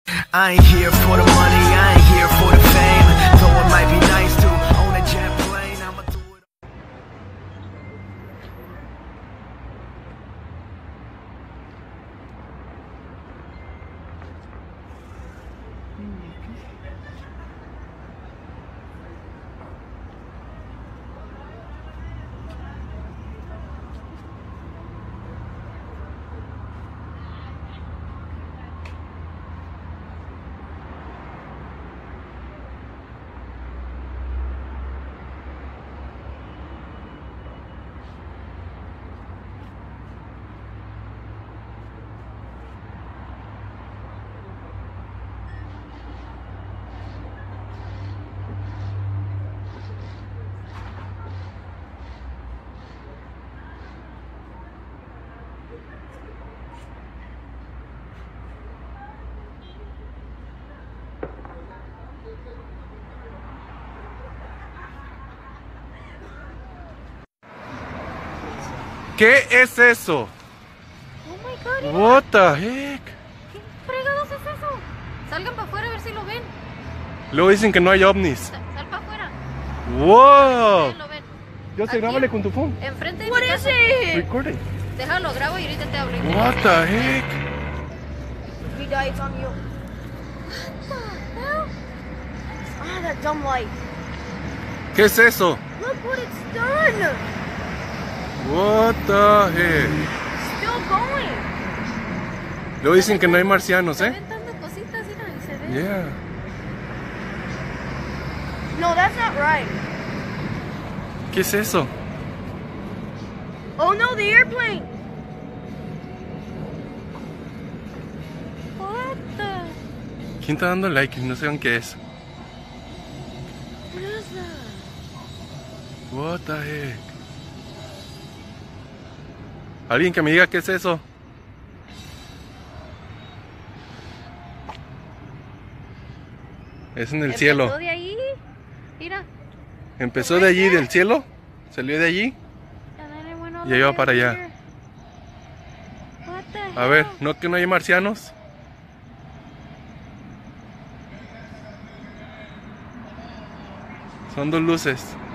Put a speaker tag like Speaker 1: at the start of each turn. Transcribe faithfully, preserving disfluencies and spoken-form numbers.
Speaker 1: I ain't here for the money, I ain't here for the fame. Though it might be nice to own a jet plane, I'ma do it.
Speaker 2: ¿Qué es eso?
Speaker 3: Oh my God, mira.
Speaker 2: What the heck?
Speaker 3: ¿Qué fregados es eso? Salgan para afuera a ver si lo ven.
Speaker 2: Luego dicen que no hay ovnis.
Speaker 3: Sal, sal para afuera.
Speaker 2: Wow.
Speaker 3: Lo ven.
Speaker 2: Yo sé,
Speaker 3: Aquí,
Speaker 2: grábale con tu phone.
Speaker 3: Enfrente de
Speaker 4: What
Speaker 3: mi
Speaker 4: is
Speaker 3: casa.
Speaker 4: it?
Speaker 2: Recording.
Speaker 3: Déjalo, grabo y ahorita te hablo.
Speaker 2: What the heck?
Speaker 4: If you die, it's on you. Ah, that dumb light.
Speaker 2: ¿Qué es eso?
Speaker 4: Look what it's done.
Speaker 2: What the heck?
Speaker 4: Still going.
Speaker 2: Luego dicen que no hay marcianos,
Speaker 3: Está
Speaker 2: ¿eh?
Speaker 3: aventando cositas, mira, y se ve.
Speaker 2: Yeah.
Speaker 4: No, that's not right.
Speaker 2: ¿Qué es eso?
Speaker 4: Oh no, the airplane.
Speaker 3: What the...
Speaker 2: ¿Quién está dando like? No sé qué es.
Speaker 4: What is that?
Speaker 2: What the heck? Alguien que me diga qué es eso. Es en el cielo.
Speaker 3: Empezó de ahí. Mira.
Speaker 2: Empezó de allí, del cielo. Salió de allí. Y ahí va para allá.
Speaker 3: What the
Speaker 2: A ver,
Speaker 3: hell?
Speaker 2: ¿no que no hay marcianos? Son dos luces.